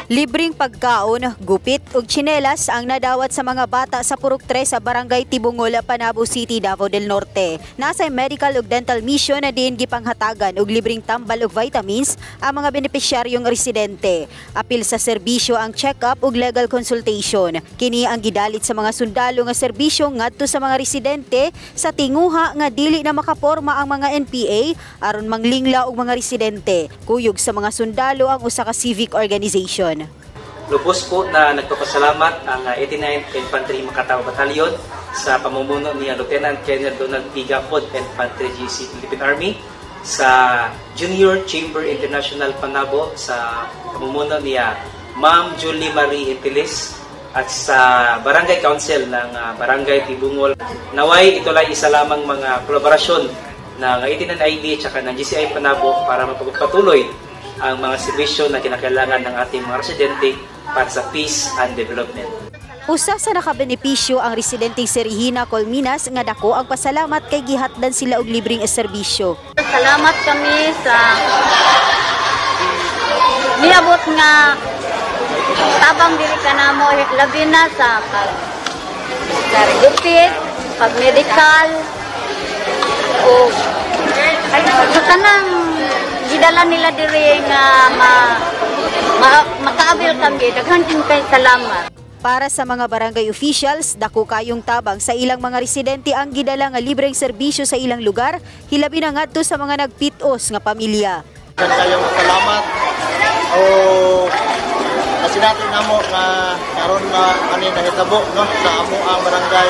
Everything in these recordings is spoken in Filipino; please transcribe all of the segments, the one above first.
Libreng pagkaon, gupit ug tsinelas ang nadawat sa mga bata sa Purok 3 sa Barangay Tibungol, Panabo City, Davao del Norte. Nasa medical ug dental mission na diin gipanghatagan og libreng tambal ug vitamins ang mga benepisyaryong residente. Apil sa serbisyo ang check-up ug legal consultation. Kini ang gidalit sa mga sundalo nga serbisyo ngadto sa mga residente sa tinguha nga dili na makaporma ang mga NPA aron manglingla og mga residente. Kuyog sa mga sundalo ang usa ka civic organization. Lubos po na nagpapasalamat ang 89th Infantry Macatao Battalion sa pamumuno ni Lieutenant Colonel Donald P. Gapod, Infantry GC Philippine Army, sa Junior Chamber International Panabo sa pamumuno ni Ma'am Julie Marie Intilis at sa Barangay Council ng Barangay Tibungol. Naway ito lang isa lamang mga kolaborasyon ng 89ID at ng GCI Panabo para mapagpatuloy ang mga serbisyo na kinakailangan ng ating mga residente para sa peace and development. Usa sa nakabenepisyo ang residenteng si Regina Colminas nga dako ang pasalamat kay gihatdan sila og libreng serbisyo. Salamat kami sa niabot nga tabang diri kanamo labi na sa pag-gupit, pag-medical o sa tanang gidala nila diri nga makaabil kami. Daghan kay salamat. Para sa mga barangay officials, dako kayong tabang sa ilang mga residente ang gidala nga libreng serbisyo sa ilang lugar, hilabi na ngadto sa mga nagpitos nga pamilya. Daghan kayong salamat o kasi natin namo nga karon na ani nahitabo no sa amo ang barangay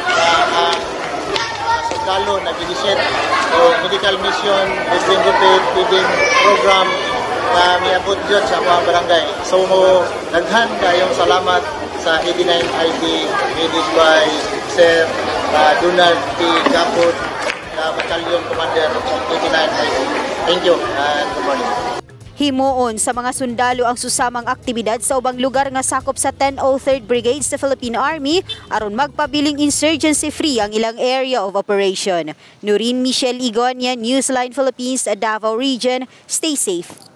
sundalo na ginisip o medical mission, libreng gupit, feeding program na miabot dyan sa mga barangay. So, daghan kayong salamat sa 89ID headed by Sir Donald P. Gapod, Battalion Commander of 89ID. Thank you and good morning. Himuon sa mga sundalo ang susamang aktibidad sa ubang lugar nga sakop sa 1003rd Brigade sa Philippine Army aron magpabiling insurgency-free ang ilang area of operation. Nurin Michelle Igonia, Newsline Philippines, Davao Region. Stay safe.